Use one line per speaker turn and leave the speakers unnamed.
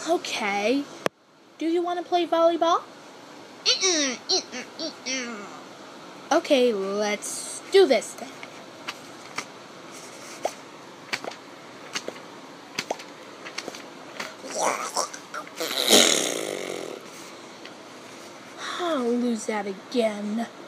Okay. Do you want to play volleyball? Okay, let's do this then. I'll lose that again.